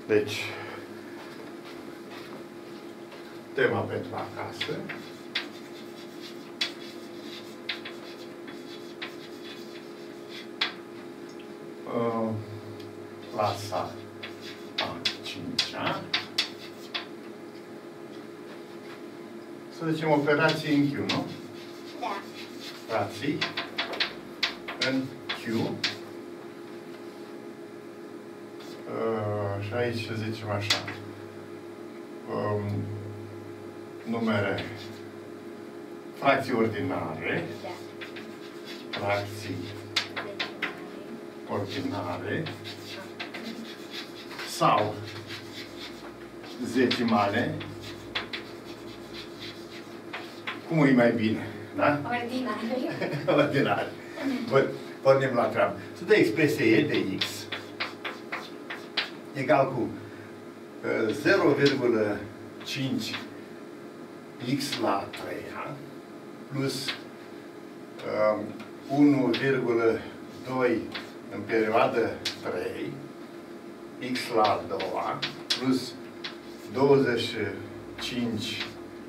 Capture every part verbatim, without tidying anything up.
Deci, tema pentru acasă. Uh, clasa a cincea. Să zicem operații în Q, nu? Da. Operații în Q. Uh, și aici să zicem așa. Um, numere. Fracții ordinare. Da. Fracții ordinare. Sau zecimale. Cum e mai bine? Da? Ordinare. Ordinare. Bun, pornim la treabă. Să dă expresie E de X egal cu uh, zero virgulă cinci X la treia plus uh, unu virgulă doi în perioadă trei X la a doua plus douăzeci și cinci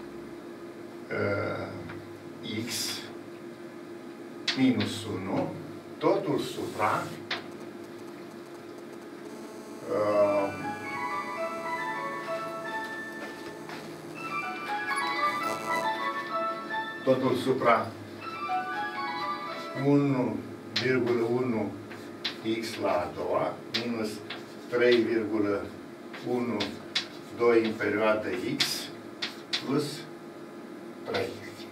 uh, X minus unu, totul supra uh, totul supra unu virgulă unu X la a doua minus trei virgulă unu doi în perioadă X plus trei.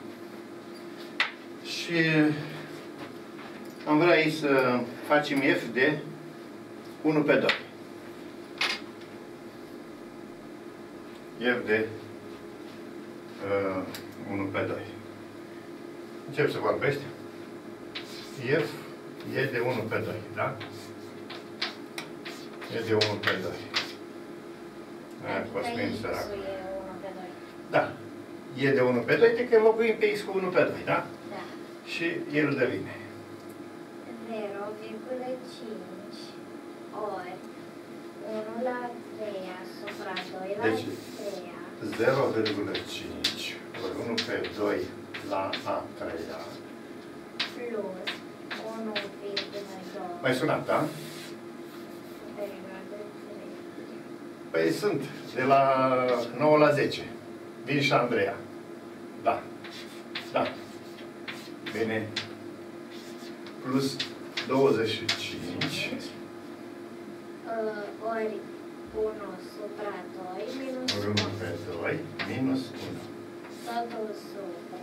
Și am vrea aici să facem F de unu pe doi. F de uh, unu pe doi. Încep să vorbești. F e de unu pe doi, da? E de unu pe doi. Aia, Cosmin sărac. Da. E de unu pe doi, de că înlocuim pe X cu unu pe doi, da? Da. Și el devine zero virgulă cinci ori unu la treia supra doi la deci, treia. zero virgulă cinci ori unu pe doi la a treia. Plus unu virgulă doi. Mai sunat, da? Perioadă trei. Păi sunt de la nouă la zece. Vin și Andreea. Da. Da. Bine. Plus douăzeci și cinci. Uh, ori unu supra doi minus Ori unu pe doi minus unu. totul supra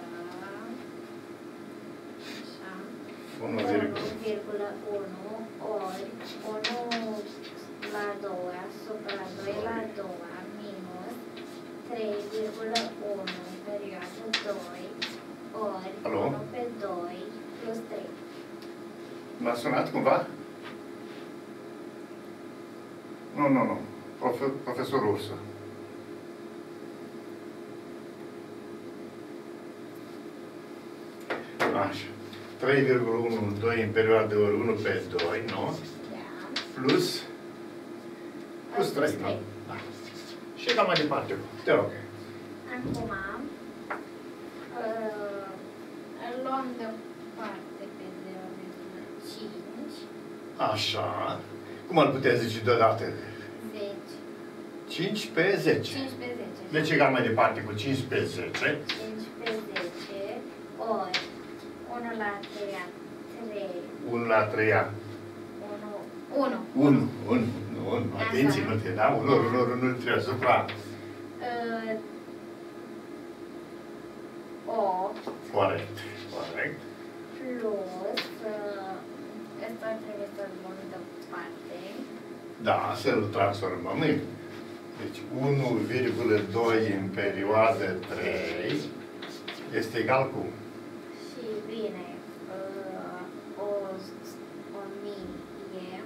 așa unu virgulă unu ori unu la a doua supra doi la a doua minus trei virgulă unu perioadă doi ori Alo? unu pe doi plus trei. M-a sunat cumva? Nu, nu, nu. Profe profesorul Ursă. Așa. trei virgulă unu doi în perioadă ori unu pe doi, nu? Da. Plus plus trei, nu? Da. Și cam mai departe. Te rog. Acum uh, îl luăm deoparte pe zero virgulă cinci. Așa. Cum ar putea zice deodată? zece. cinci pe zece. cinci pe zece. Deci egal mai departe cu cinci pe zece. cinci pe zece ori unu la a treia trei. unu la a treia. unu. unu. unu. unu. unu. Atenție, nu te, da? unu, unu, unu, unu, trei asupra. Uh, opt. Corect. Corect. Plus uh, ăsta trebuie să-l luăm deoparte. Da, să-l transformăm în. Deci unu virgulă doi în perioadă trei este egal cu? Și vine uh, o, o mie.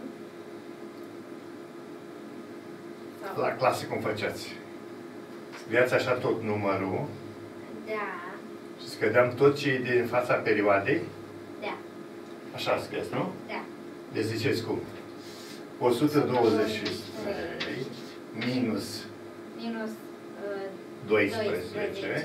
Sau... La clasă cum făceați? Scriați așa tot numărul Da. și scădeam tot ce e din fața perioadei? Da. Așa scrieți, nu? Da. Deci ziceți cum? o sută douăzeci și trei doisprezece.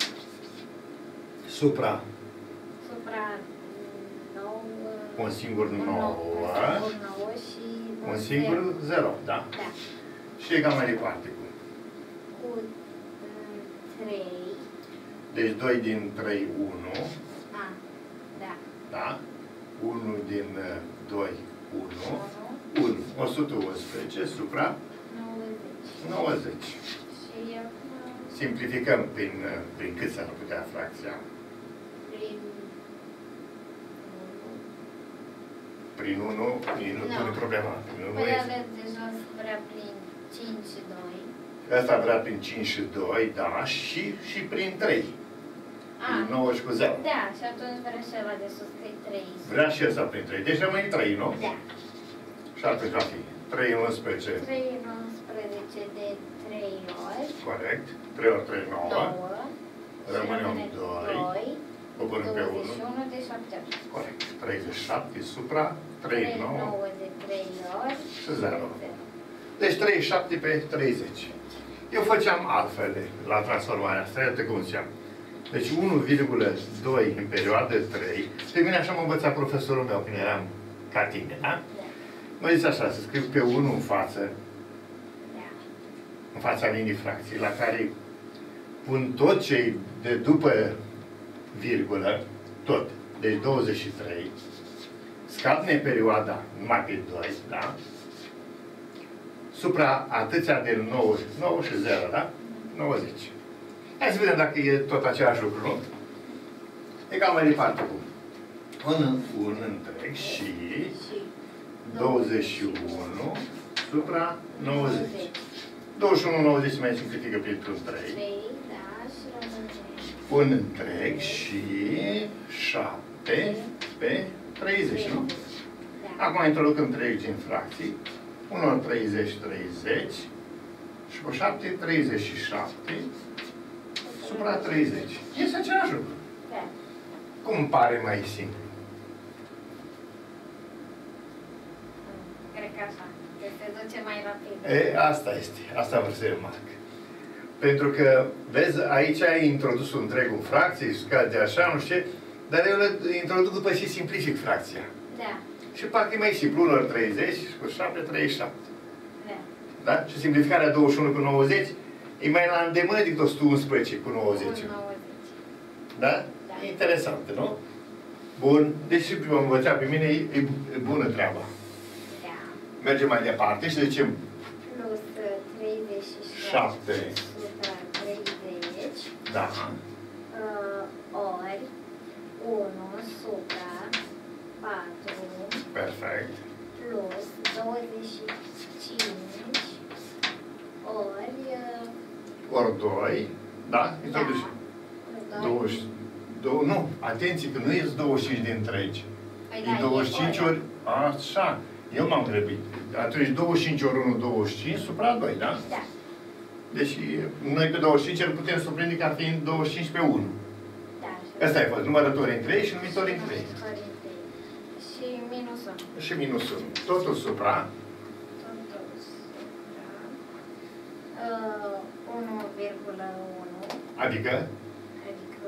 Supra. Supra nouă. Un singur nouă. Un singur nouă și Un singur zero, da? Da. Și egal mai departe cu? Cu trei. Deci doi din trei, unu. A, da. Da? unu din doi, unu. unu. o sută unsprezece supra nouăzeci. nouăzeci. Și acum... Simplificăm prin, prin cât s-ar putea fracția? Prin... Prin unu, nu pune problema. Păi aveți deja vrea prin cinci și doi. Asta vrea prin cinci și doi, da, și, și prin trei. Prin nouă și cu zero. Da, și atunci vrea și ăla de sus, că e trei. Vrea și ăsta prin trei. Deci rămâne trei, nu? Da. Și atunci va fi trei în unsprezece. trei în unsprezece de trei ori. Corect. trei ori trei, nouă. nouă. Rămâne un doi. Coborâm pe unu. douăzeci și unu de șapte ori. Corect. treizeci și șapte supra trei, nouă. de trei ori. Și zero. Deci treizeci și șapte pe treizeci. Eu făceam altfel la transformarea asta. Iată cum ziceam. Deci unu virgulă doi în perioadă trei. Pe mine așa m-a învățat profesorul meu când eram ca tine, da? Da. Mă zice așa, să scriu pe unu în față, Da. în fața linii fracții, la care pun tot ce de după virgulă, tot, deci douăzeci și trei, scad neperioada numai pe doi, da? Supra atâția de nouă, nouă și zero, da? nouăzeci. Hai să vedem dacă e tot același lucru, nu? Egal mai departe cu un, un întreg și douăzeci și unu supra nouăzeci. douăzeci și unu nouăzeci se mai simplifică printr-un trei. trei, da, și rămâne. Un întreg și șapte pe treizeci, nu? Da. Acum introducăm treizeci în fracții. unu ori treizeci, treizeci. Și cu șapte, treizeci și șapte. Supra treizeci. Este același lucru. Da. Cum pare mai simplu? Cred că așa. Că se duce mai rapid. E, asta este. Asta vreau să remarc. Pentru că, vezi, aici ai introdus un întreg în fracție, scade așa, nu știu ce, dar eu le introduc după și simplific fracția. Da. Și parcă e mai simplu. unu ori treizeci și cu șapte, treizeci și șapte. Da. Da? Și simplificarea douăzeci și unu cu nouăzeci e mai la îndemână decât o sută unsprezece cu nouăzeci. nouăzeci. Da? Da. E interesant, nu? Bun. Deci și m-am învățat pe mine, e, e bună treaba. Da. Mergem mai departe și zicem Plus treizeci și șapte. supra treizeci. Da. Uh, ori unu supra patru. Perfect. Plus douăzeci și cinci ori... Uh, Ori doi. Da? Introduci. Da. douăzeci. Dou nu, atenție că nu e douăzeci și cinci de întregi. Păi E douăzeci și cinci ori... Așa. Eu m-am grăbit. Atunci douăzeci și cinci ori unu, douăzeci și cinci supra doi, da? Da. Deci noi pe douăzeci și cinci îl putem surprinde ca fiind douăzeci și cinci pe unu. Da. Asta e fost. Numărători în trei și numitori în trei. Și minus unu. Și minus unu. Totul supra. Totul supra. Uh, unu virgulă unu. Adică Adică...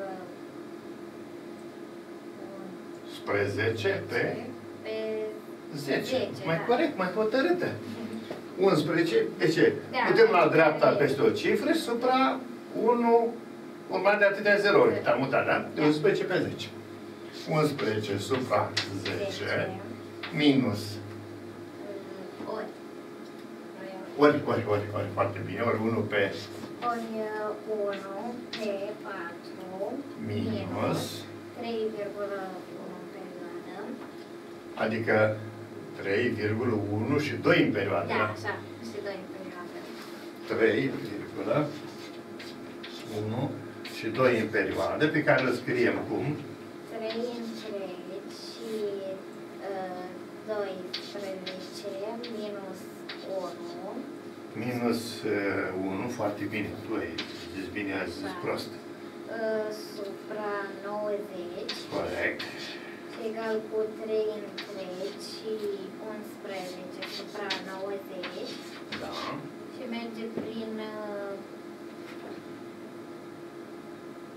spre zece pe Pe zece. zece, Mai da. corect, mai hotărâtă. unsprezece. De ce? Da, Putem la dreapta adică- peste o cifră supra unu urmat de atâtea zerouri. Te-am mutat, da? De unsprezece pe zece. unsprezece supra zece minus uh, ori. ori, ori, ori, ori, foarte bine, ori unu pe Ori unu pe patru minus, trei virgulă unu perioadă. adică trei virgulă unu și doi în perioadă. Da, așa, și doi perioadă. trei virgulă unu și doi în perioadă, pe care îl scriem cum? trei întregi și uh, doisprezece minus unu. Minus uh, unu, foarte bine. Tu ai zis bine, ai zis prost. Uh, supra nouăzeci. Corect. Egal cu trei întregi și unsprezece supra nouăzeci. Da. Și merge prin uh,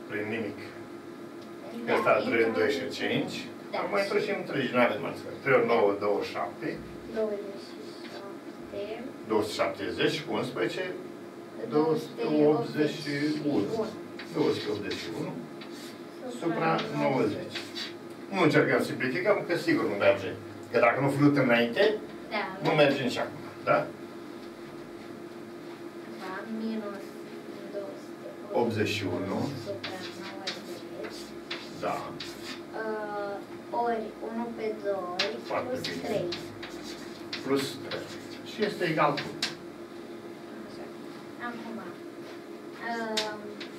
prin nimic. Da, Ăsta trei, doi și introducem- cinci. Da. Acum introducem trei, nu avem altfel. trei ori nouă, douăzeci și șapte. douăzeci și șapte. două sute șaptezeci cu unsprezece. două sute optzeci și unu. două sute optzeci și unu. Supra nouăzeci. Nu încercăm să simplificăm, că sigur nu merge. Că dacă nu flutăm înainte, Da, nu merge nici acum. Da? Da, minus două sute optzeci și unu. supra nouăzeci. Da. Uh, ori unu pe doi Foarte plus bine. trei. Plus trei. Și este egal cu. Așa. Acum. Uh,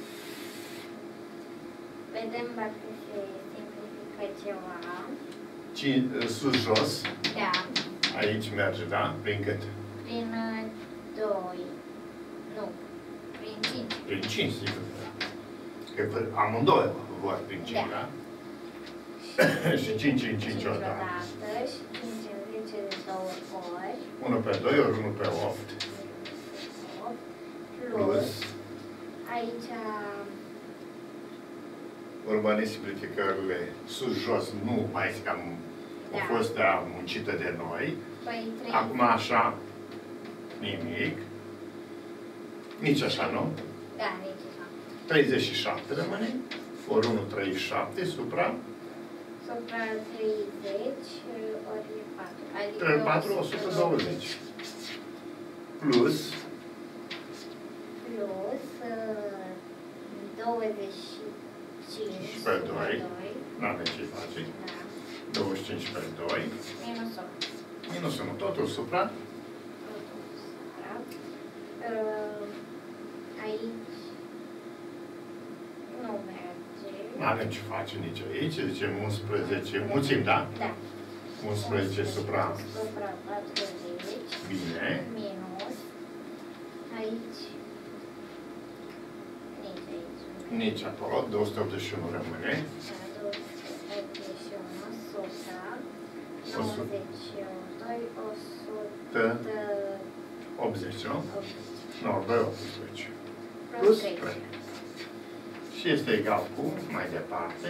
vedem dacă se simplifică ceva. cinci, sus, jos. Da. Aici merge, da? Prin cât? Prin uh, doi. Nu. Prin cinci. Prin cinci, sigur. Da. Că amândoi vor prin cinci, Da. da? Și cinci în cinci odată. odată și cinci în zece de două ori. unu pe doi ori unu pe opt. opt. Plus. Plus. Aici Urmărind simplificările sus-jos, nu mai zic că am Da. a fost ea muncită de noi. păi trei. Acum așa, nimic. Nici așa, nu? Da, nici așa. treizeci și șapte rămâne. Ori unu, treizeci și șapte, supra. Supra treizeci ori patru. Adică trei ori patru, o sută douăzeci. Plus. Plus uh, douăzeci și cinci Și pe doi. doi. N-avem ce face. Da. douăzeci și cinci pe doi. Minus unu. Minus unu. Totul supra. Totul supra. Uh, aici nu merge. Nu avem ce face nici aici. Zicem unsprezece. Mulțim, da? Da. unsprezece supra. Supra patruzeci. Bine. Minus. Aici. Nici aici. Nici acolo. două sute optzeci și unu rămâne. două sute optzeci și unu supra o sută. nouăzeci și doi, o sută optzeci, nu? optzeci. Nu, doi optsprezece. Plus Plus trei. trei. Și este egal cu, mai departe,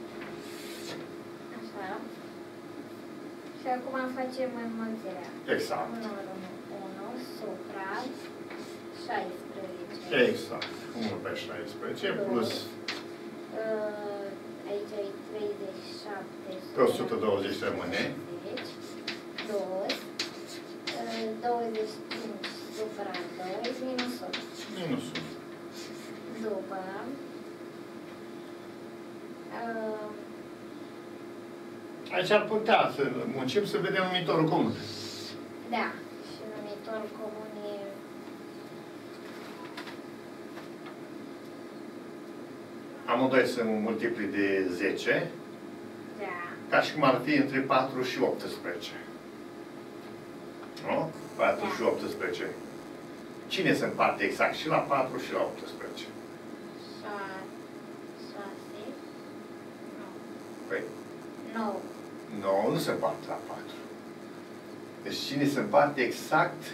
Așa. Și acum facem înmulțirea. exact. unu ori unu supra șaisprezece. Exact. unu pe șaisprezece plus Uh, aici ai treizeci și șapte. pe o sută douăzeci rămâne. Plus uh, douăzeci și cinci supra doi minus unu. Minus unu. După uh, Aici ar putea să muncim să vedem numitorul comun. da, și numitor comun e Amândoi sunt multipli de zece, da, ca și cum ar fi între patru și optsprezece. Nu? patru Da. și optsprezece. Cine se împarte exact și la patru și la optsprezece? șase, șase, nu, Păi, nouă, nouă nu se împarte la patru. Deci cine se împarte exact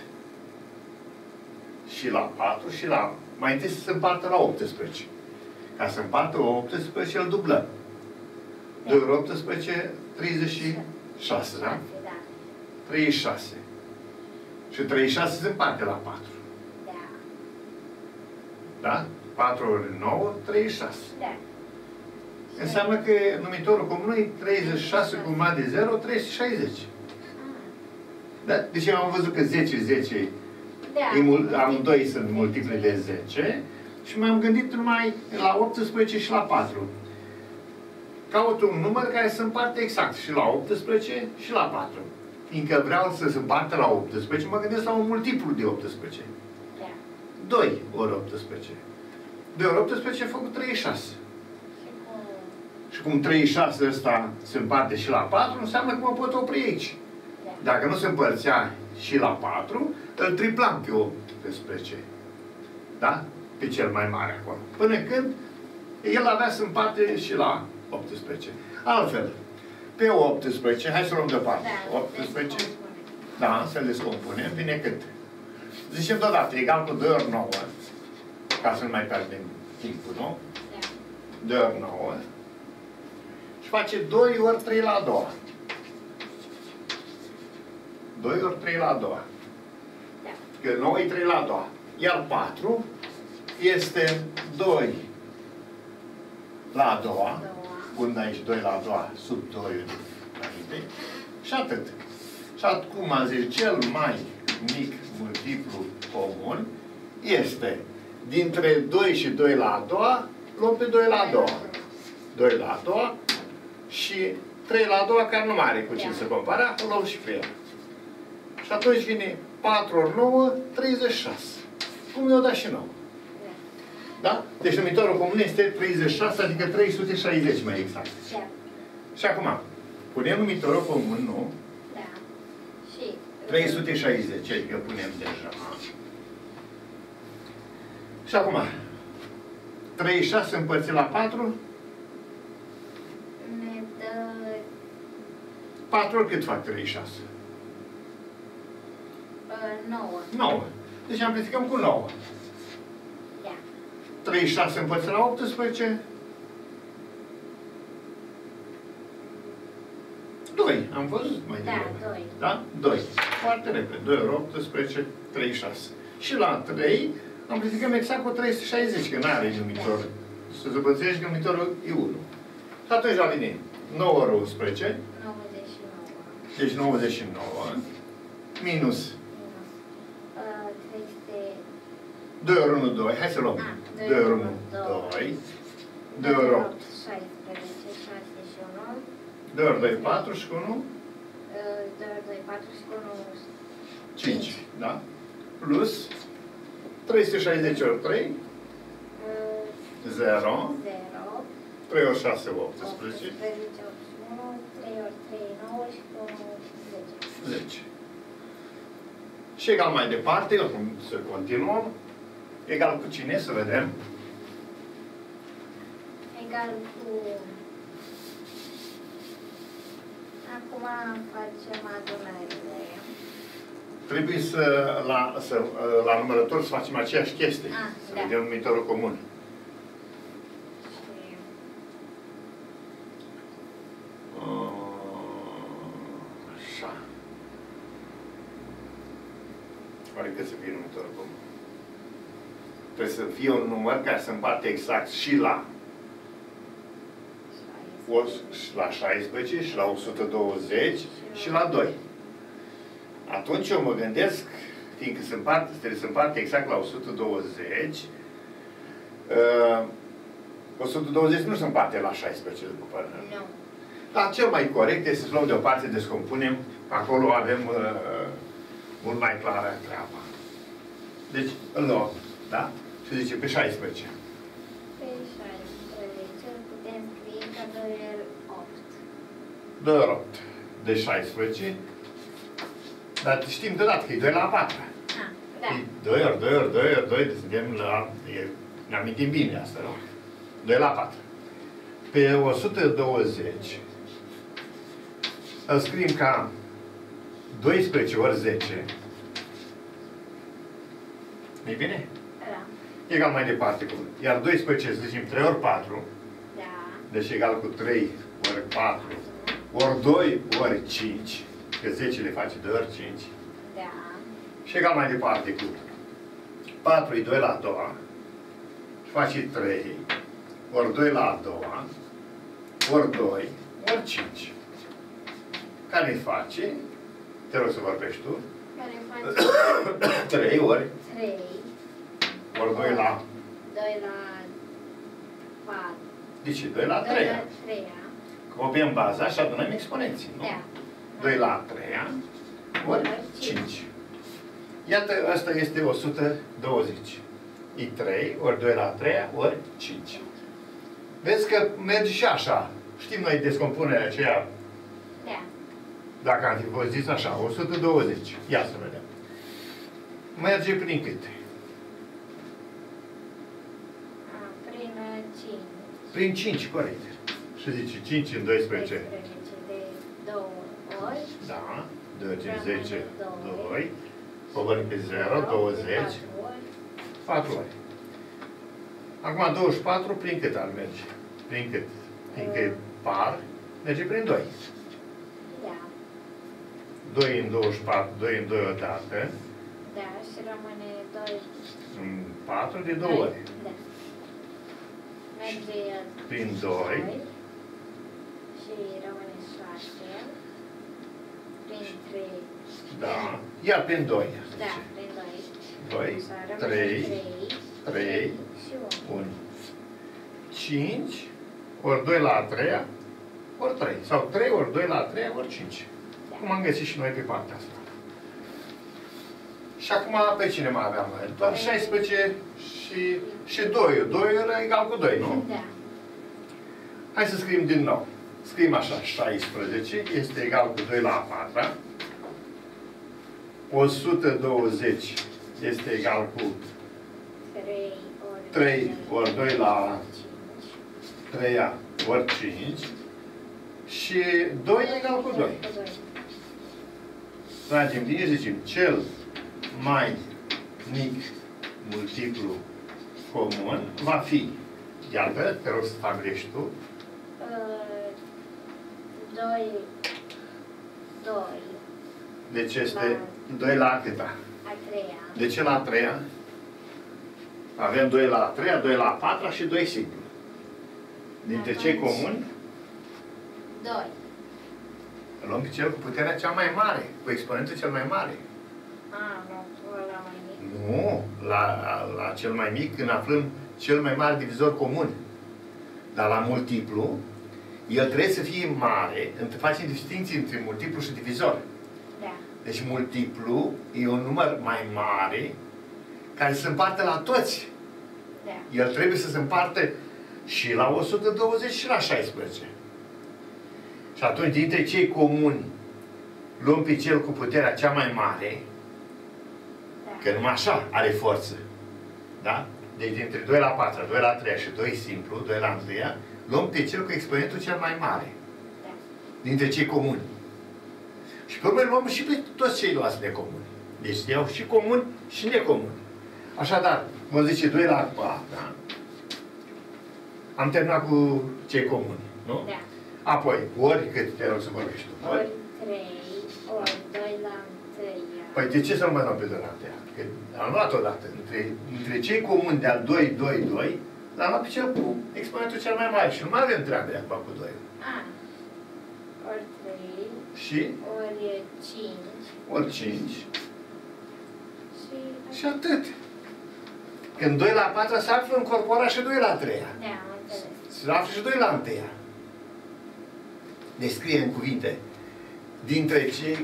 și la patru și la... Mai întâi să se împartă la optsprezece. Ca să împartă optsprezece, îl dublăm. doi ori optsprezece, treizeci și șase, da? șase, da, treizeci și șase. Și treizeci și șase se împarte la patru. da, Da? patru ori nouă, treizeci și șase. da. Înseamnă că numitorul comun e treizeci și șase cu urmat de zero, trei sute șaizeci. Ah, Da? Deci am văzut că zece, zece, da. e mul- amândoi sunt multipli de zece și m-am gândit numai la optsprezece și la patru. Caut un număr care să împarte exact și la optsprezece și la patru. Fiindcă vreau să se împartă la optsprezece, mă gândesc la un multiplu de optsprezece. Da. doi ori optsprezece. doi ori optsprezece a făcut treizeci și șase. Și cu... Și cum treizeci și șase ăsta se împarte și la patru, înseamnă că mă pot opri aici. Da. Dacă nu se împărțea și la patru, îl triplam pe optsprezece. Da? Pe cel mai mare acolo. Până când el avea să împarte și la optsprezece. Altfel, pe optsprezece, hai să luăm deoparte. Da, optsprezece, descompune. da, să-l descompunem, vine cât? Zicem deodată, egal cu doi ori nouă, ca să nu mai pierdem timpul, nu? Da. doi ori nouă. Și face doi ori trei la a doua. doi ori trei la a doua. Da. Că nouă e trei la a doua. Iar patru este doi la a doua. Pun aici doi la a doua, sub doi înainte. Și atât. Și acum am zis, cel mai mic multiplu comun este dintre doi și doi la a doua, luăm pe doi la a doua. doi la a doua și trei la a doua, care nu mai are cu cine să compara, o luăm și pe el. Și atunci vine patru ori nouă, treizeci și șase. Cum i-o dat și nouă. Da? Deci numitorul comun este treizeci și șase, adică trei sute șaizeci mai exact. Da. Și acum, punem numitorul comun, nu? Da. Și... trei sute șaizeci, adică punem deja. Și acum, treizeci și șase împărțit la patru? Ne dă... patru ori cât fac treizeci și șase? nouă. nouă. Deci amplificăm cu nouă. Da. treizeci și șase împărțit la optsprezece? doi. Am văzut mai Da, devreme. doi. Da? doi. Foarte repede. doi ori optsprezece, treizeci și șase. Și la trei amplificăm exact cu trei sute șaizeci, că nu are numitor. Să zăpățești că numitorul e unu. Și atunci la vine nouă ori unsprezece. nouăzeci și nouă. Deci nouăzeci și nouă. Minus trei sute... doi ori unu, doi. Hai să luăm. doi ori unu, doi. doi ori opt. șaisprezece, șase și unu. doi ori doi, patru și cu unu? doi ori doi, patru și cu unu... cinci. Da? Plus trei sute șaizeci ori trei. zero. zero. trei ori șase, optsprezece. optsprezece, optzeci și unu. trei ori trei, nouă și cu unu, zece. zece. Și egal mai departe, acum să continuăm. Egal cu cine? Să vedem. Egal cu... Acum facem adunările. Trebuie să la, să, la numărător să facem aceeași chestie. Ah, să da. vedem numitorul comun. Și... Așa. Oare cât să fie numitorul comun? Trebuie să fie un număr care să împarte exact și la o, și la șaisprezece, și la o sută douăzeci, și la doi. Atunci eu mă gândesc, fiindcă se împarte, trebuie să împarte exact la o sută douăzeci, uh, o sută douăzeci nu se împarte la șaisprezece, după părerea mea. Nu. Dar cel mai corect este să luăm deoparte, descompunem, acolo avem uh, mult mai clară treaba. Deci, îl luăm, da? Și zice pe șaisprezece. Pe șaisprezece putem scrie ca doi ori opt. doi ori opt. De șaisprezece. Dar știm deodată că e doi la a patra. Ah, da. E doi ori doi ori doi ori doi, deci suntem la... E, ne amintim bine asta, nu? doi la a patra. Pe o sută douăzeci îl scriem ca doisprezece ori zece. E bine? Da. Egal mai departe cu... Iar doisprezece, să zicem, trei ori patru. Da. Deci egal cu trei ori patru. Ori doi ori cinci. Că zece le face doi ori cinci. Da. Și egal mai departe cu patru e doi la a doua. Și face trei. Ori doi la a doua. Ori doi. Ori cinci. Care îi face? Te rog să vorbești tu. Care face trei ori. trei. Ori doi la... doi la patru. Deci doi la doi trei. la treia. Copiem baza și adunăm exponenții, nu? Da. doi la a treia ori cinci. Iată, asta este o sută douăzeci. E trei ori doi la a treia ori cinci. Vezi că merge și așa. Știm noi descompunerea aceea, Da. dacă am fi fost zis așa, o sută douăzeci. Ia să vedem. Merge prin câte? A, prin cinci. Prin cinci, corect. Și zice cinci în doisprezece. doisprezece de două ori. Da. doi ori Rămâne zece, doi. doi. Coborâm pe zero, douăzeci. patru ori. patru ori. Acum douăzeci și patru, prin cât ar merge? Prin cât? Fiindcă e par, merge prin doi. Da. doi în douăzeci și patru, doi în doi odată. Da, și rămâne doi. În patru de două ori. Da. Merge Prin doi. Și rămâne șase. Prin trei. Da. Iar prin doi. Da, prin doi. doi, Așa, rămâne trei, trei. trei, Și unu. unu. cinci, ori doi la a treia, ori trei. Sau trei ori doi la a treia, ori cinci. Da. Cum am găsit și noi pe partea asta. Și acum pe cine mai aveam? Doar șaisprezece și, și doi. doi era egal cu doi, nu? Da. Hai să scriem din nou. Scriem așa, șaisprezece este egal cu doi la a patra. o sută douăzeci este egal cu trei ori trei ori doi la cinci. treia ori cinci. Și doi egal cu doi. Cu doi. Tragem din și zicem, cel mai mic multiplu comun va fi, iată, te rog să stabilești tu, Uh, doi. doi. deci este doi la câta? A treia. De ce la a treia? Avem doi la a treia, doi la a patra și doi simplu. Dintre cei Atunci- comuni, doi. luăm pe cel cu puterea cea mai mare, cu exponentul cel mai mare. A, nu, ăla mai mic. Nu, la, la cel mai mic, când aflăm cel mai mare divizor comun. Dar la multiplu, el trebuie să fie mare, facem distinții între multiplu și divizor. Da. Deci multiplu e un număr mai mare care se împarte la toți. Da. El trebuie să se împarte și la o sută douăzeci și la șaisprezece. Și atunci, dintre cei comuni, luăm pe cel cu puterea cea mai mare, Da. că numai așa are forță. Da? Deci dintre doi la patru, doi la trei și doi simplu, doi la unu, luăm pe cel cu exponentul cel mai mare. Da. Dintre cei comuni. Și pe urmă luăm și pe toți ceilalți necomuni. Deci iau și comuni și necomuni. Așadar, mă zice doi la patru, da? Am terminat cu cei comuni, nu? Da. Apoi, ori cât te rog să vorbești tu? Ori trei, ori doi la întâia. Păi de ce să nu mai luăm pe doi la întâia? Că am luat odată. Între, între cei comuni de-al doi, doi, doi, l-am luat pe cel cu exponentul cel mai mare. Și nu mai avem treabă de acum cu doi. A. Ori trei, Și? ori cinci. Ori cinci. Și... Și atât. Când doi la patru se află încorporat și doi la treia. Da, am înțeles. Se află și doi la întâia. Descrie în cuvinte. Dintre cei...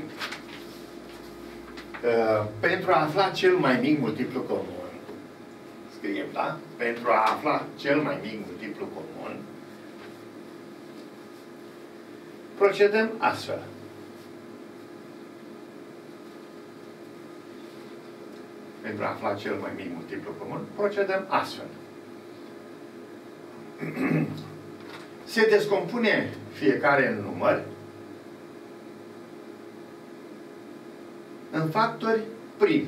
Uh, pentru a afla cel mai mic multiplu comun. Scriem, da? Pentru a afla cel mai mic multiplu comun. Procedăm astfel. Pentru a afla cel mai mic multiplu comun, procedăm astfel. Se descompune fiecare în număr în factori primi.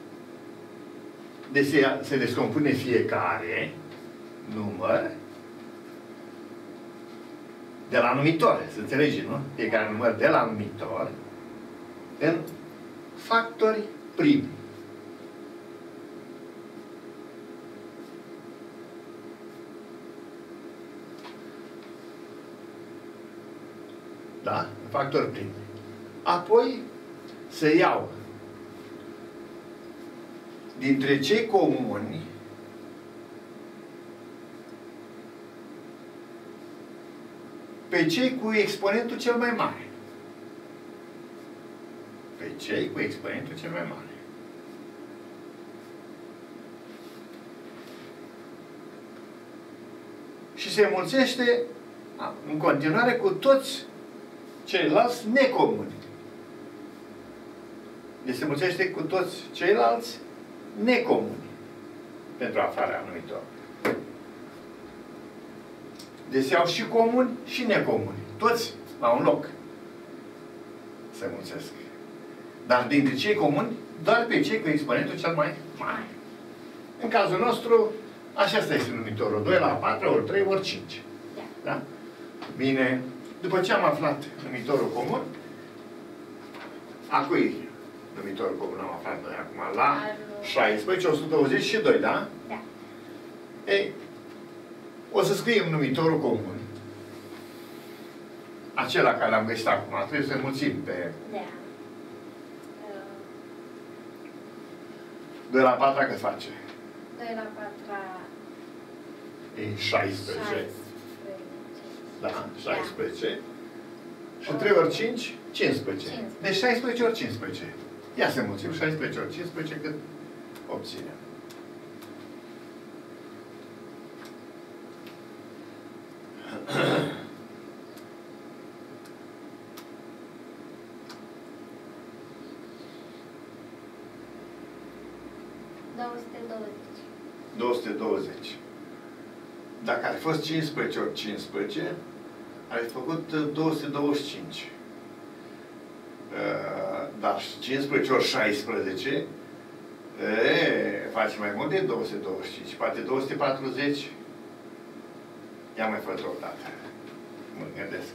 Deci se, se descompune fiecare număr de la numitor, să înțelegi, nu? Fiecare număr de la numitor în factori primi. Da? Factori primi. Apoi să iau dintre cei comuni pe cei cu exponentul cel mai mare. Pe cei cu exponentul cel mai mare. Și se înmulțește în continuare cu toți ceilalți necomuni. Deci se mulțește cu toți ceilalți necomuni pentru aflarea anumitor. Deci se iau și comuni și necomuni. Toți la un loc se mulțesc. Dar dintre cei comuni, doar pe cei cu exponentul cel mai mare. În cazul nostru, așa este numitorul. doi la patru, ori trei, ori cinci. Da. Da? Bine, după ce am aflat numitorul comun, a cui numitorul comun am aflat noi acum? La șaisprezece, o sută douăzeci și doi, da? Da. Ei, o să scriem numitorul comun. Acela care l-am găsit acum. Trebuie să mulțim pe... Da. doi la patru cât face? doi la patru. E șaisprezece. șaisprezece. Da, șaisprezece. Și trei ori cinci, cincisprezece. cincisprezece. Deci șaisprezece ori cincisprezece. Ia să mulțim șaisprezece ori cincisprezece cât obținem. două sute douăzeci. două sute douăzeci. Dacă ar fi fost cincisprezece ori cincisprezece, ar fi făcut două sute douăzeci și cinci. Dar cincisprezece ori șaisprezece e, face mai mult de două sute douăzeci și cinci. Poate două sute patruzeci. Ia mai fă o dată. Mă gândesc.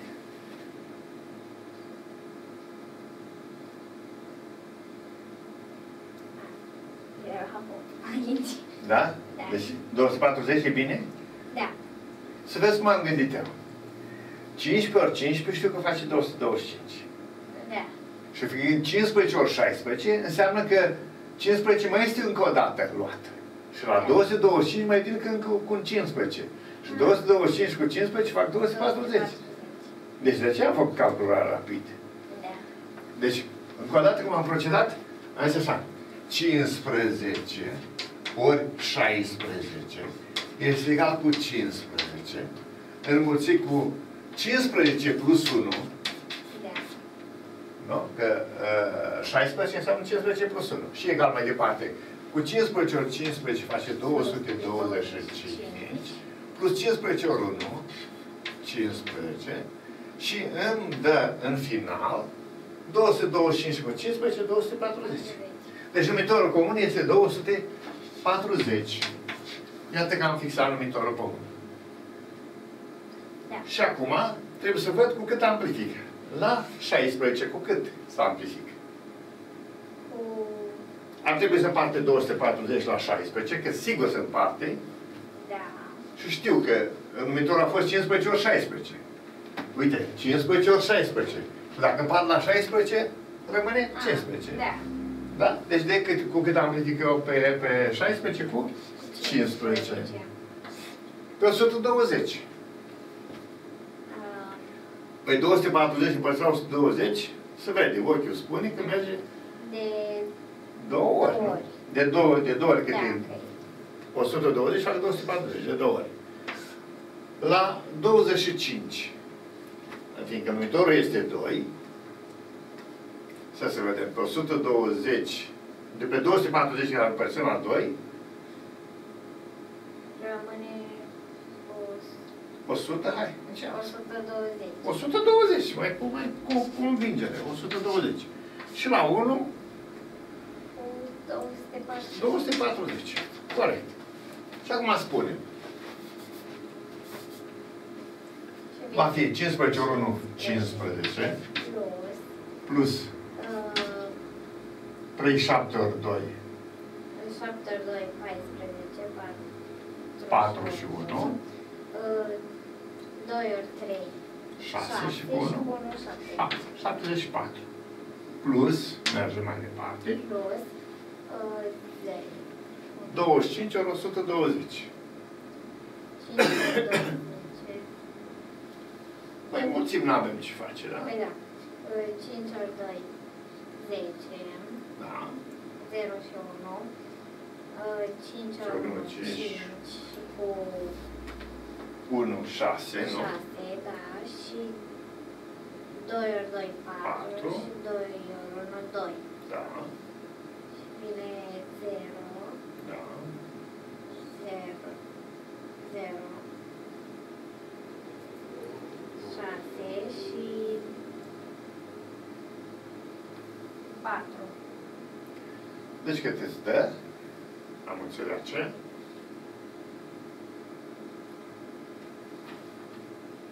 Era aici. Da? Da. Deci două sute patruzeci e bine? Da. Să vezi cum am gândit eu. cincisprezece ori cincisprezece știu că face două sute douăzeci și cinci. Da. Și fiind cincisprezece ori șaisprezece, înseamnă că cincisprezece mai este încă o dată luată. Și la două sute douăzeci și cinci mai ridic încă cu un cincisprezece. Și două sute douăzeci și cinci cu cincisprezece fac două sute patruzeci. Deci de ce am făcut calcularea rapid? Da. Deci, încă o dată cum am procedat, am zis așa. cincisprezece ori șaisprezece este egal cu cincisprezece înmulțit cu cincisprezece plus unu. Da. Nu? Că uh, șaisprezece înseamnă cincisprezece plus unu. Și egal mai departe. Cu cincisprezece ori cincisprezece face două sute douăzeci și cinci. Plus cincisprezece ori unu. cincisprezece. Și îmi dă în final două sute douăzeci și cinci cu cincisprezece, două sute patruzeci. Deci numitorul comun este două sute patruzeci. Iată că am fixat numitorul comun. Da. Și acum trebuie să văd cu cât amplific. La șaisprezece cu cât să amplific? Cu... Ar trebui să împarte două sute patruzeci la șaisprezece, că sigur se împarte. Da. Și știu că numitorul a fost cincisprezece ori șaisprezece. Uite, cincisprezece ori șaisprezece. Și dacă împart la șaisprezece, rămâne cincisprezece. Da. Da? Deci de cât, cu cât amplific eu pe, pe șaisprezece? Cu cincisprezece. Pe o sută douăzeci. Uh, Păi două sute patruzeci împărțit la o sută douăzeci, se vede, ochiul spune că merge de două ori, două nu? ori. De două, de două ori cât Da, e ok. o sută douăzeci fac două sute patruzeci, de două ori. La douăzeci și cinci, fiindcă numitorul este doi, să se vedem, pe o sută douăzeci, de pe două sute patruzeci care împărțim la doi, Rămâne o o sută, hai, încearcă. o sută douăzeci. o sută douăzeci, mai cu, mai cu convingere, o sută douăzeci. Și la unu, Cu două sute patruzeci. două sute patruzeci. Corect. Și acum spunem. Și Va vine fi cincisprezece ori unu, cincisprezece, Plus. plus Uh, treizeci și șapte ori doi, șapte ori doi, paisprezece. patru și unu, Uh, doi ori trei. șase și unu, unu, șapte. șaptezeci și patru. Plus, mergem mai departe, Plus uh, zero. douăzeci și cinci ori o sută douăzeci. cinci ori douăzeci. Păi mulțim, n-avem ce face, da? Păi da. Uh, cinci ori doi, zece. Da. zero și unu. Uh, cinci ori unu, cinci. Și cu unu, șase, nu? șase, da. Și doi ori doi, patru. Patru. Și doi ori unu, doi. Da. Și vine zero. Da. zero. zero. șase și patru. Deci cât îți dă? Am înțeles ce?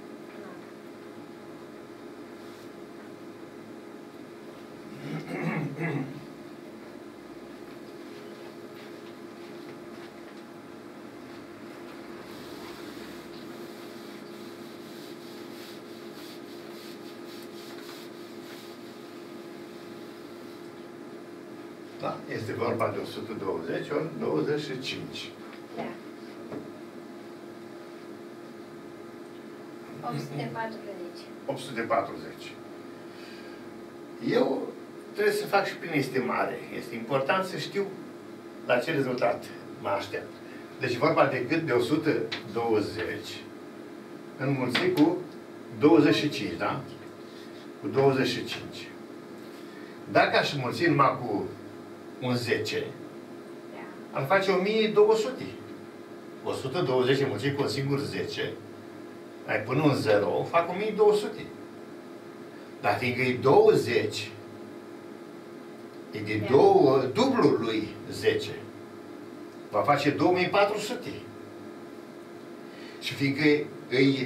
Da? Este vorba de o sută douăzeci ori douăzeci și cinci. Da. opt sute patruzeci. opt sute patruzeci. Eu trebuie să fac și prin estimare. Este important să știu la ce rezultat mă aștept. Deci vorba de cât de o sută douăzeci înmulțit cu douăzeci și cinci, da? Cu douăzeci și cinci. Dacă aș înmulți numai cu un zece, am face o mie două sute. o sută douăzeci înmulțit cu un singur zece, mai pun un zero, fac o mie două sute. Dar fiindcă e douăzeci, e de două, dublul lui zece. Va face două mii patru sute. Și fiindcă îi...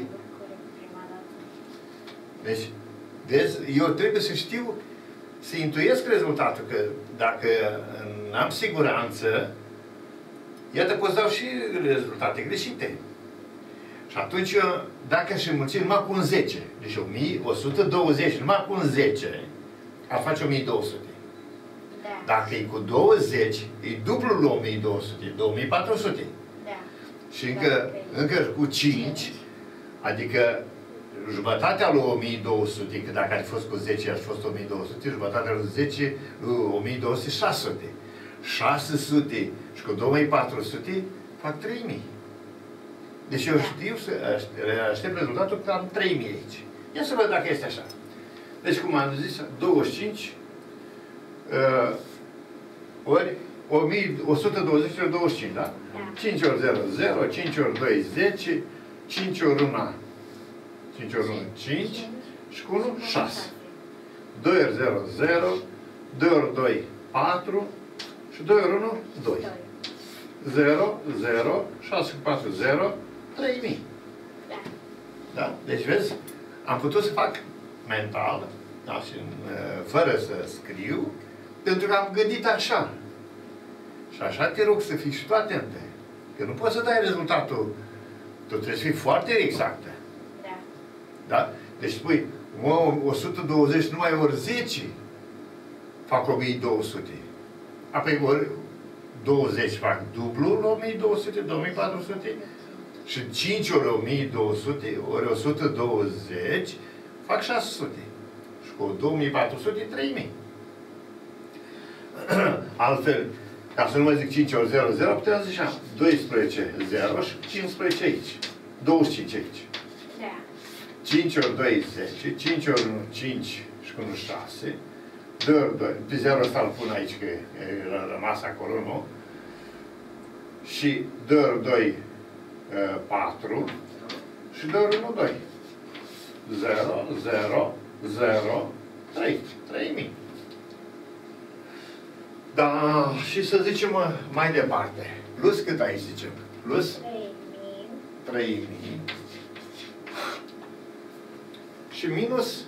Deci, vezi, eu trebuie să știu, să intuiesc rezultatul, că dacă n-am siguranță, iată, poți dau și rezultate greșite. Și atunci, dacă aș înmulți numai cu un zece, deci o sută douăzeci numai cu un zece, ar face o mie două sute. Da. Dacă e cu douăzeci, e dublul lui o mie două sute, două mii patru sute. Da. Și încă, încă cu cinci, adică jumătatea lui o mie două sute, că dacă ar fi fost cu zece, ar fi fost o mie două sute, jumătatea lui zece, o mie două sute, șase sute. șase sute și cu două mii patru sute fac trei mii. Deci eu știu să aștept rezultatul că am trei mii aici. Ia să văd dacă este așa. Deci, cum am zis, douăzeci și cinci uh, ori o sută douăzeci ori douăzeci și cinci, da? Da. cinci ori zero, zero, cinci ori doi, zece, cinci ori unu, cinci ori unu, cinci și cu unu, șase. doi ori zero, zero, doi ori doi, patru și doi ori unu, doi. zero, zero, șase cu patru, zero, trei mii. Da. Da? Deci, vezi, am putut să fac mental, da, și, fără să scriu, pentru că am gândit așa. Și așa te rog să fii și tu atentă. Că nu poți să dai rezultatul. Tu trebuie să fii foarte exactă. Da. Da? Deci spui, o sută douăzeci numai ori zece fac o mie două sute. Apoi ori douăzeci fac dublul o mie două sute, două mii patru sute. Și cinci ori o mie două sute ori o sută douăzeci fac șase sute. Și cu două mii patru sute, trei mii. Altfel, ca să nu mai zic cinci ori zero, zero, putem zice așa, doisprezece, zero și cincisprezece aici. douăzeci și cinci aici. Da. cinci ori doi, zece, cinci ori unu, cinci și cu unu, șase. doi ori doi, pe zero ăsta îl pun aici, că e rămas acolo, nu? Și doi ori doi, patru. Și doi ori unu, doi. zero, zero, zero, trei. trei mii. Da, și să zicem mai departe. Plus cât aici zicem? Plus trei mii. Și minus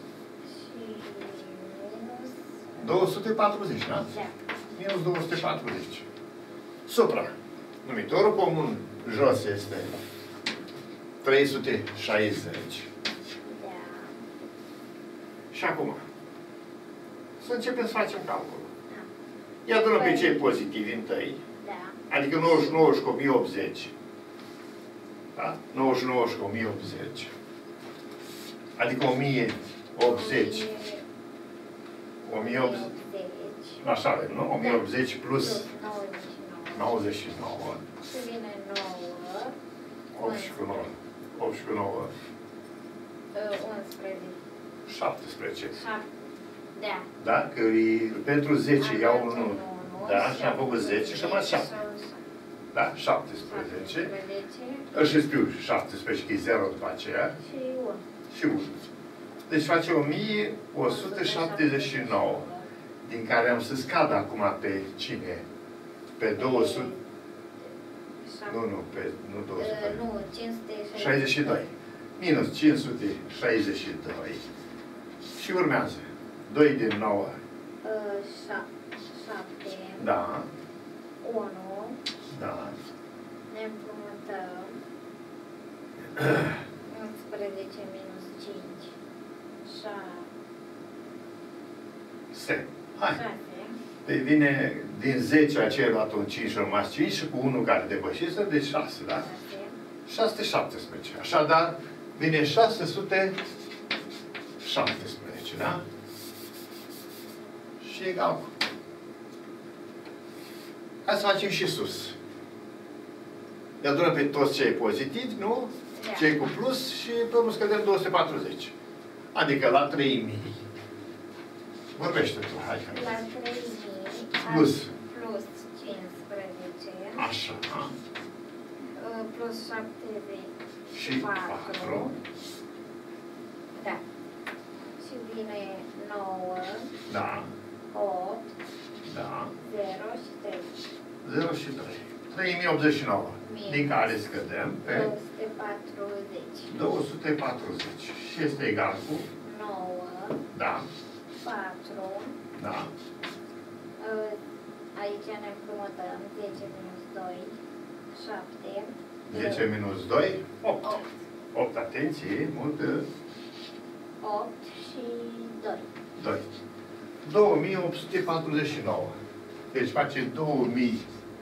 două sute patruzeci, da? Da. Minus două sute patruzeci. Supra. Numitorul comun jos este trei sute șaizeci. Da. Și acum, să începem să facem calculul. Da. Ia adună pe cei pozitivi întâi. Da. Adică nouăzeci și nouă și cu o mie optzeci. Da? nouăzeci și nouă și cu o mie optzeci. Adică o mie optzeci. o mie optzeci. Așa avem, nu? o mie optzeci plus nouăzeci și nouă. Și vine nouă. opt și cu nouă. opt și cu nouă. unsprezece. șaptesprezece. Da. Da? Că e, pentru zece iau unul. Da? Și am făcut zece și am luat șapte. Da? șaptesprezece. Și scriu șaptesprezece, că e zero după aceea. Și unu. Și unu. Deci face o mie o sută șaptezeci și nouă. Din care am să scad acum pe cine? Pe două sute. Nu, nu, pe, nu două sute. Nu, cinci sute șaizeci și doi. Minus cinci sute șaizeci și doi. Și urmează. doi din nouă. șapte. Da. unu. Da. Ne împrumutăm. unsprezece minus cinci. șase. Se. Hai. șase. Păi vine din zece aceea luat un cinci și rămas cinci și cu unu care depășise, deci șase, da? șase sute șaptesprezece. Așadar, vine șase sute șaptesprezece, da? Și egal cu. Hai să facem și sus. Ne adunăm pe toți cei pozitivi, nu? Da. Cei cu plus și pe urmă scădem două sute patruzeci. Adică la trei mii. Vorbește tu, hai că. La trei mii Plus. plus cincisprezece. Așa, da? Plus șaptezeci Și patru. Da. Și vine nouă, Da. opt, Da. zero și trei. zero și trei. trei mii optzeci și nouă. Din care scădem pe două sute patruzeci. două sute patruzeci. Și este egal cu? nouă, Da. patru. Da. Aici ne împrumutăm zece minus doi, șapte. zece minus doi, opt. opt, atenție, mult. opt și doi. doi. două mii opt sute patruzeci și nouă. Deci face două mii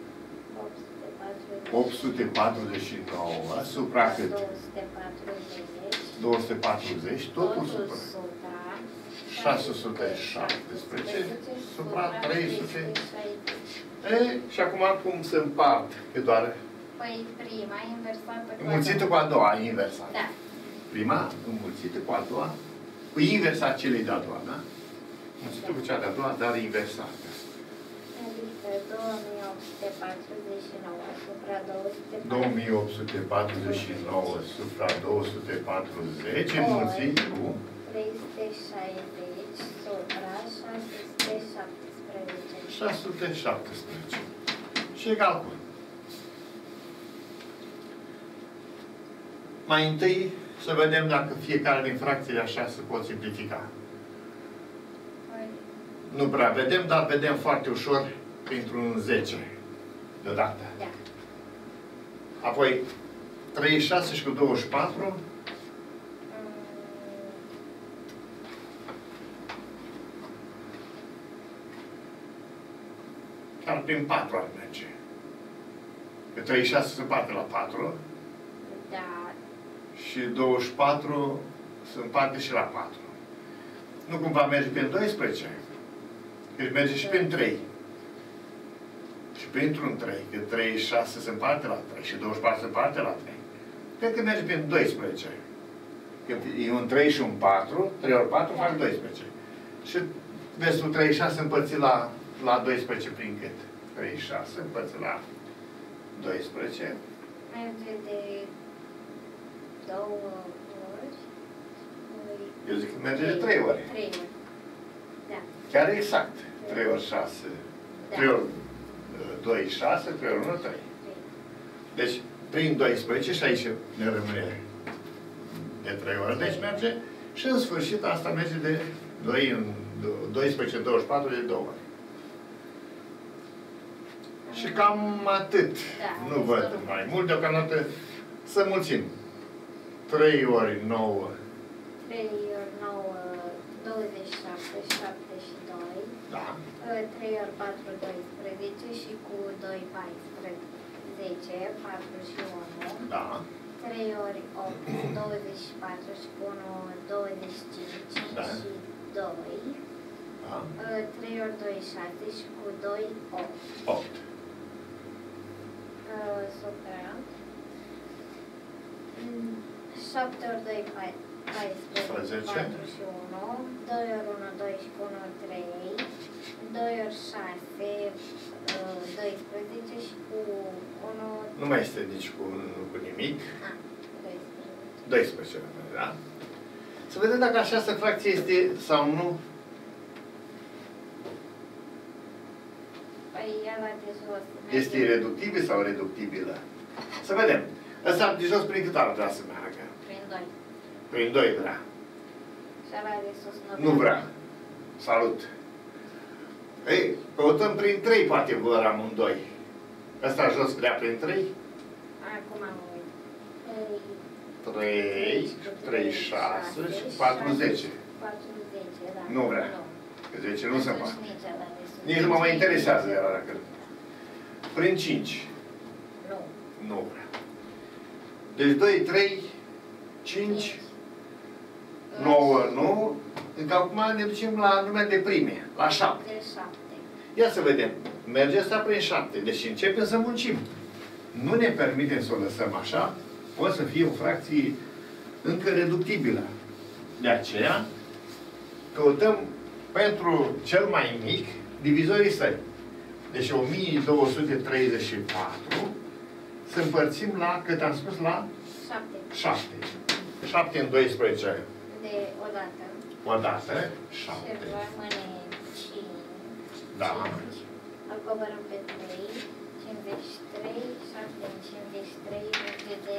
opt sute patruzeci și nouă supra cât? două sute patruzeci. două sute patruzeci, totul Totul supra. supra șase sute șaptesprezece supra trei sute. E, și acum cum se împart? Că doar Păi prima inversată cu a înmulțită doua. cu a doua, inversată. Da. Prima înmulțită cu a doua, cu inversa celei de-a doua, da? Înmulțită cu cea de-a doua, dar inversată. Adică două mii opt sute patruzeci și nouă supra două sute patruzeci. două mii opt sute patruzeci și nouă supra două sute patruzeci, înmulțit cu trei sute șaizeci supra șase sute șaptesprezece. șase sute șaptesprezece. Și egal cu. Mai întâi să vedem dacă fiecare din fracțiile așa se pot simplifica. Păi, Nu prea vedem, dar vedem foarte ușor printr-un zece deodată. da. Apoi treizeci și șase și cu douăzeci și patru, cam prin patru ar merge. Că treizeci și șase se împarte la patru Da. și douăzeci și patru se împarte și la patru. Nu cumva merge prin doisprezece? Deci merge și prin trei. Și printr-un trei, că treizeci și șase se împarte la trei și douăzeci și patru se împarte la trei. Cred că merge prin doisprezece. Că e un trei și un patru, trei ori patru fac doisprezece. Și vezi tu treizeci și șase împărțit la, la doisprezece prin cât? treizeci și șase împărțit la doisprezece. Merge de două ori. Eu zic că merge de trei ori. trei ori. Da. Chiar exact. trei ori șase. Da. trei ori doi, șase, trei ori unu, trei. trei. Deci, prin doisprezece și aici ne rămâne de trei ori. Deci merge și în sfârșit asta merge de doi în doisprezece, douăzeci și patru de două ori. Și cam atât. Da, Nu văd destul. mai mult. Deocamdată să mulțim. trei ori nouă. trei ori nouă, douăzeci și șapte, șapte și doi. Da. trei ori patru, doisprezece și cu doi, paisprezece, patru și unu. Da. trei ori opt, douăzeci și patru și cu unu, douăzeci și cinci Da. și doi. Da. trei ori doi, șase și cu doi, opt. opt. Supra. șapte ori doi, paisprezece, patru și unu. doi ori unu, doi și cu unu, trei. doi ori șase, doisprezece și cu unu... Nu mai este nici cu, cu nimic. A, doisprezece. doisprezece, da? Să vedem dacă această fracție este sau nu. Păi ăla de jos. Este ireductibil sau reductibilă? Să vedem. Ăsta de jos prin cât ar vrea să meargă? Prin doi. Prin doi vrea. Și ăla de sus Nu vrea. Salut. Ei, căutăm prin trei, poate vor amândoi. Ăsta jos vrea prin trei? Acum am uit. trei, treizeci și șase și patruzeci. patruzeci, da. Nu vrea. Că zece nu se Atunci poate. nici ăla de sus Nici nu mă mai interesează era dacă... Prin cinci. Nu. Nu vrea. Deci doi, trei, cinci, nouă, nu. Încă acum ne ducem la numele de prime, la șapte. De șapte. Ia să vedem. Merge asta prin șapte. Deci începem să muncim. Nu ne permitem să o lăsăm așa. O să fie o fracție încă reductibilă. De aceea, căutăm pentru cel mai mic divizorii săi. Deci o mie două sute treizeci și patru să împărțim la, cât am spus, la șapte. șapte. șapte în doisprezece. De o dată. O dată. Și șapte. rămâne cinci. Da. Îl coborăm pe trei. cincizeci și trei. șapte în cincizeci și trei. Merge de...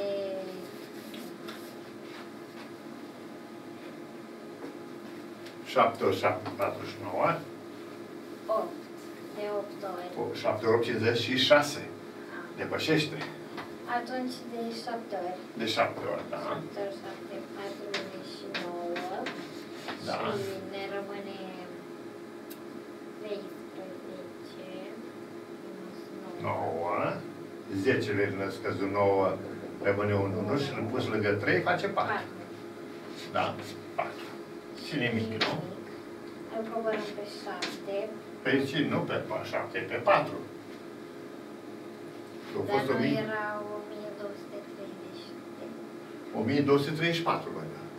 șapte ori șapte, patruzeci și nouă. opt. De opt ori. șapte ori opt, cincizeci și șase. Ah. Depășește. Atunci de șapte ori. De șapte ori, da. șapte ori șapte, patruzeci și nouă. Da. Și ne rămâne treisprezece. nouă. zece le scăzut nouă, rămâne un unu și îl pus lângă trei, face patru. Da? patru. Și nimic, nu? Îl coborăm pe șapte. Pe ce? Nu pe șapte, pe patru. A Dar fost nu o mie era o mie două sute treizeci. o mie două sute treizeci și patru, bă, da.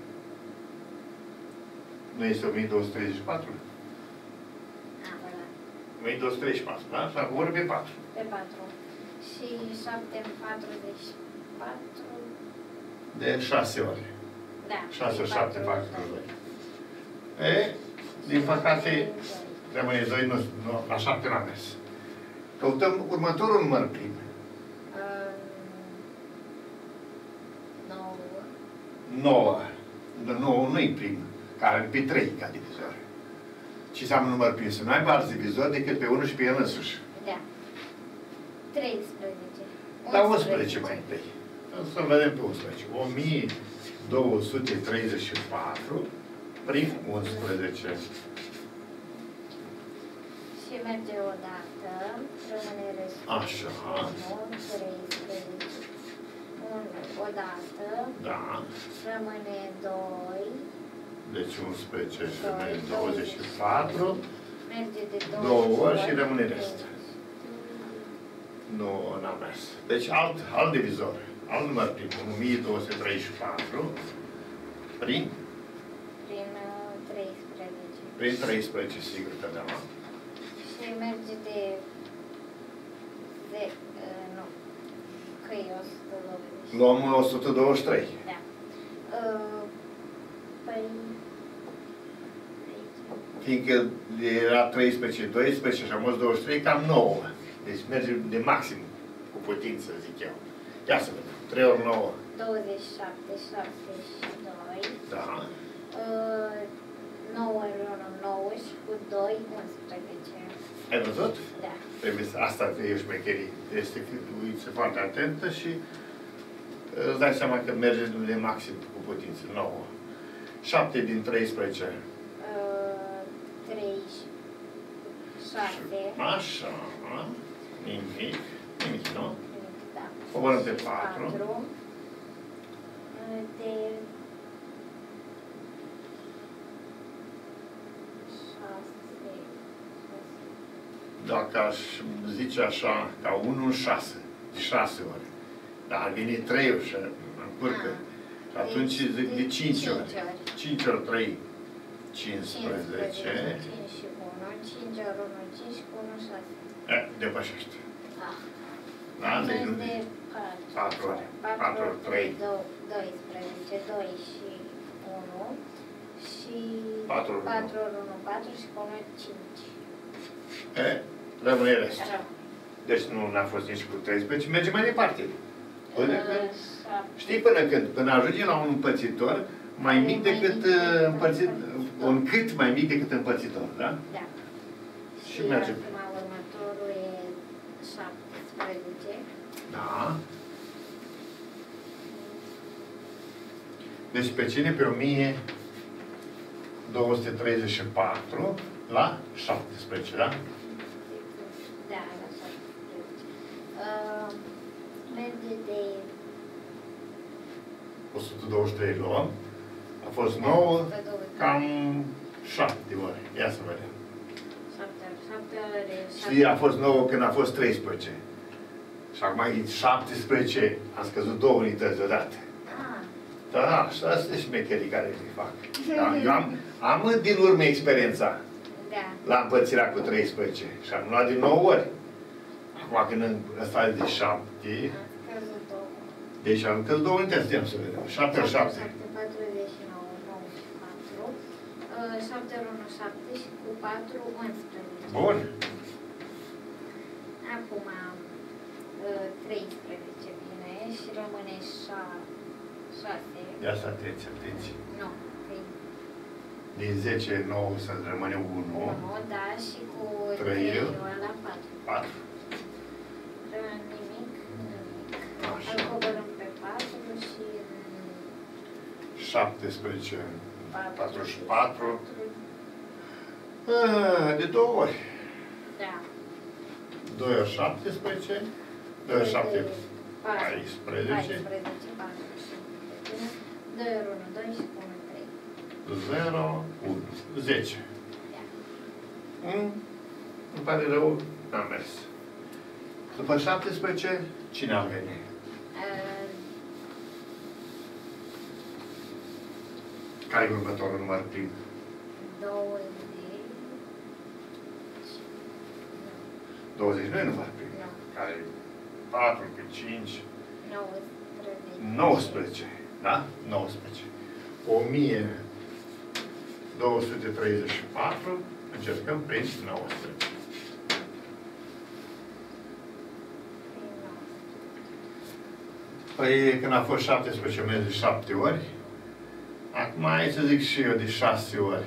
Nu este o mie două sute treizeci și patru? Ah, bă, da. o mie două sute treizeci și patru, da? Și acum ori pe patru. Pe patru. Și șapte în patruzeci și patru. De șase ori. Da. șase ori șapte fac patruzeci și doi. E, din păcate, rămâne doi, nu, nu, la șapte n-a mers. Căutăm următorul număr prim. Um, nouă. nouă. nouă nu-i prim, care are pe trei ca divizor. Ce înseamnă număr prim? Să nu aibă alți divizori decât pe unul și pe el însuși. Da. treisprezece. La unsprezece mai întâi. Să vedem pe unsprezece. o mie două sute treizeci și patru prin unsprezece. Și merge o dată, rămâne restul. Așa. unu, treisprezece. unu, o dată, Da. rămâne doi. Deci unsprezece și rămâne douăzeci și patru. Merge de două, Două ori și rămâne rest. Nu, n-a mers. Deci alt, alt divizor. Alt număr prim. o mie două sute treizeci și patru prin? Prin uh, treisprezece. Prin treisprezece, sigur că da. Și merge de... de uh, nu. Că e o sută douăzeci. Luăm o sută douăzeci și trei. Da. Uh, păi... Fiindcă era treisprezece, doisprezece și am fost douăzeci și trei, cam nouă. Deci merge de maxim cu putință, zic eu. Ia să vedem. trei ori nouă. douăzeci și șapte, șaptezeci și doi. Da. Uh, nouă ori unu, nouă și cu doi, unsprezece. Ai văzut? Da. Trebuie să, asta e șmecherie. Este uiți foarte atentă și îți dai seama că merge de maxim cu putință. nouă. șapte din treisprezece. Uh, trei, șase. Așa. Nimic. Nimic, nu? Da. Coborăm pe Și patru. patru. Uh, De șase. Dacă aș zice așa, ca unu în șase. De șase ori. Dar ar veni trei ori și încurcă. Și atunci zic de cinci ori. cinci ori trei. cincisprezece. cinci și unu. cinci ori unu, cinci și unu, șase. E, depășește. Ah. Da? Deci nu de patru ori. patru patru ori trei. doisprezece, doi și unu. Și patru ori patru ori unu, patru și cu unu, cinci. E, rămâne rest. Rău. Deci nu n-a fost nici cu treisprezece. Mergem mai departe. Până Uh, când, șapte. știi până când? Până ajunge la un împărțitor mai mic decât uh, împărțit, un cât mai mic decât împărțitor, da? Da. Și Și mergem. acum următorul e șaptesprezece. Da. Deci pe cine? Pe o mie două sute treizeci și patru la șaptesprezece, da? o sută douăzeci și trei luăm. A fost nouă, cam șapte ori. Ia să vedem. șapte ori șapte ori... Știi, a fost nouă când a fost treisprezece. Și acum e șaptesprezece, am scăzut două unități deodată. Ah. Da, și asta e șmecherii care le fac. Da, eu am, am din urmă experiența Da. la împărțirea cu treisprezece și am luat din nouă ori. Acum când ăsta e de șapte, Am scăzut două. deci am căzut două unități, stem să vedem. șapte ori șapte. patruzeci și nouă, nouăzeci și patru. șapte ori unu, șapte și cu patru, unsprezece. Bun. Acum am treisprezece bine și rămâne șase. Ia să atenție, atenție. Nu, trei. Din zece, nouă să rămâne unu. unu, da, și cu trei trei la patru. patru. Rămâne nimic, nimic. Așa. Îl coborâm pe patru și șaptesprezece, patru, patruzeci și patru. A, de două ori. Da. doi ori șaptesprezece, doi ori șapte, paisprezece, paisprezece, paisprezece. doi ori unu, doi și unu, trei. zero, unu, zece. Da. Mm, îmi pare rău, n-am mers. După șaptesprezece, cine am venit? Uh, Care e următorul număr prim? douăzeci. douăzeci nu e număr prim. Nu. Care e patru cu cinci, nouăsprezece. nouăsprezece. Da? nouăsprezece. o mie două sute treizeci și patru. Încercăm prin nouăsprezece. Păi, când a fost șaptesprezece, merge de șapte ori. Acum, hai să zic și eu de șase ori.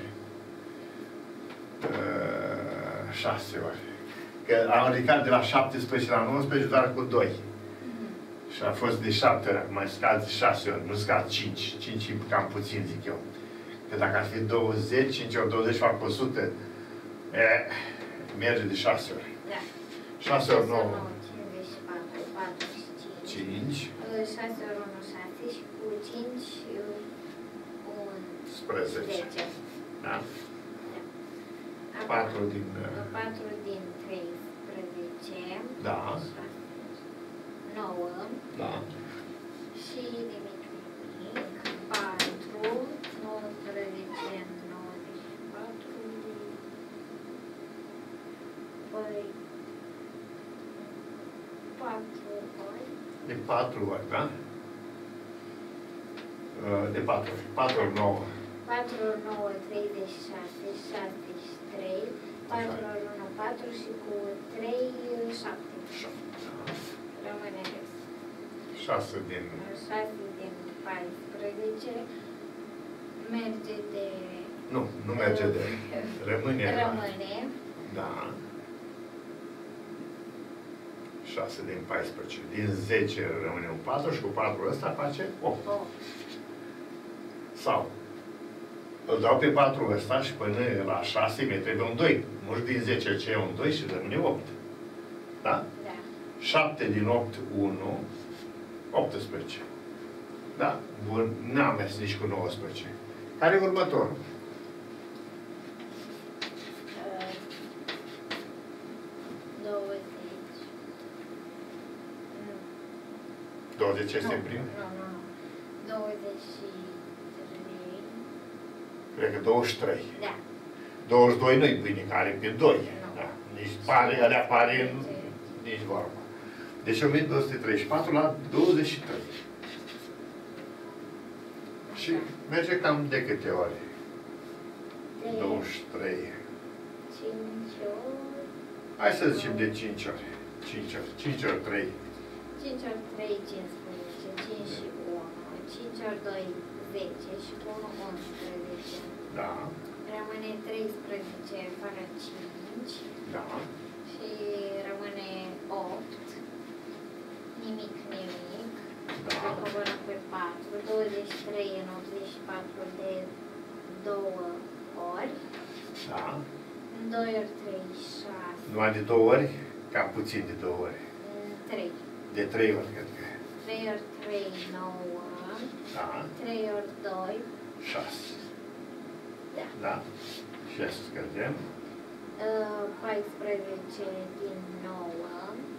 Uh, șase ori. Că am ridicat de la șaptesprezece la nouăsprezece doar cu doi. Și a fost de șapte ori, acum mai scad de șase ori, nu scad cinci. cinci e cam puțin, zic eu. Că dacă ar fi douăzeci, cinci ori douăzeci fac o sută. E, merge de șase ori. Da. șase ori nouă. cincizeci și patru, patruzeci și cinci. cinci. șase ori unu, șase și cu cinci, unsprezece. zece. Da? Da. patru din... patru din treisprezece. Da. nouă. Da. Și nimic, nimic. patru, nouăsprezece, nouăzeci și patru. Păi... patru ori. De patru ori, da? De patru ori. patru ori nouă. patru ori nouă, treizeci și șase, șase și trei. patru ori unu, patru și cu trei, șapte. Rămâne șase din... șase din paisprezece. Merge de... Nu, nu merge de... Rămâne. Rămâne. Da. șase din paisprezece. Din zece rămâne un patru și cu patru ăsta face opt. opt. Sau îl dau pe patru ăsta și până la șase mi trebuie un doi. Nu din zece ce e un doi și rămâne opt. Da? Da. șapte din opt, unu, optsprezece. Da? Bun, n-am mers nici cu nouăsprezece. Care e următorul? Uh, douăzeci. Nu. douăzeci este Nu, prim? Nu, nu, nu. douăzeci și trei. Cred că douăzeci și trei. Da. douăzeci și doi nu-i pâine, care e pe doi. Nu. Da. Nici pare, alea pare în... Nici vorba. Deci o mie două sute treizeci și patru la douăzeci și trei. Și merge cam de câte ori? douăzeci și trei. cinci ori. Hai să zicem de cinci ori. cinci ori. cinci ori trei. cinci ori trei, cincisprezece. cinci și unu. cinci ori doi, zece și cu unu, unsprezece. Da. Rămâne treisprezece fără cinci. Da. Și rămâne opt. Nimic, nimic. Da. Îl coborăm pe patru. douăzeci și trei în optzeci și patru de două ori. Da. doi ori trei, șase. Numai de două ori? Cam puțin de două ori. trei. De trei ori, cred că. trei ori trei, nouă. Da. trei ori doi. șase. Da. Da. Și ia să scădem. Uh, paisprezece din nouă.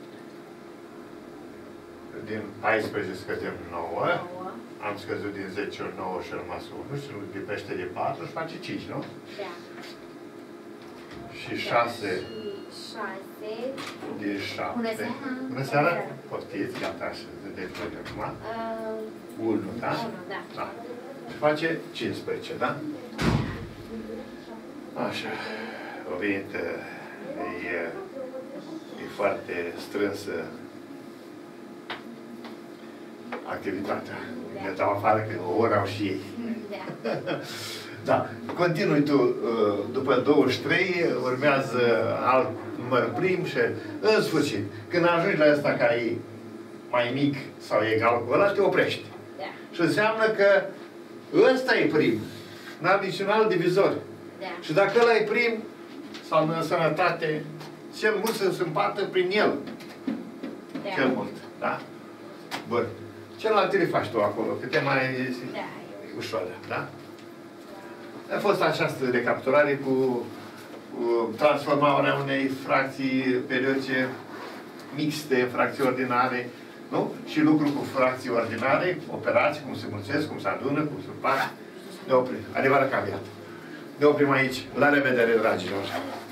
Din paisprezece scădem nouă. nouă. Am scăzut din zece ori nouă și a rămas unu. Și lipește de patru și face cinci, nu? Da. Și șase Și șase. din șapte. Bună seara! Bună seara! Poftiți, gata, și de plăci acum. Uh, unu, da? unu, da. Da. Și face cincisprezece, da? Așa. O venit, e, e foarte strânsă activitatea. Ne dau afară că o oră au și ei. Da. Da. Continui tu. După douăzeci și trei urmează alt număr prim și în sfârșit, când ajungi la ăsta care e mai mic sau egal cu ăla, te oprești. Da. Și înseamnă că ăsta e prim. N-are niciun alt divizor. Da. Și dacă ăla e prim, sau în sănătate, cel mult să se împartă prin el. Da. Cel mult. Da? Bun. Celălalt le faci tu acolo, că te mai Da. e ușoară. Da? A fost această recapitulare cu, cu transformarea unei fracții periodice mixte în fracții ordinare, nu? Și lucru cu fracții ordinare, operații, cum se mulțesc, cum se adună, cum se împart. Ne oprim. Adevărat caveat. Ne oprim aici. La revedere, dragilor!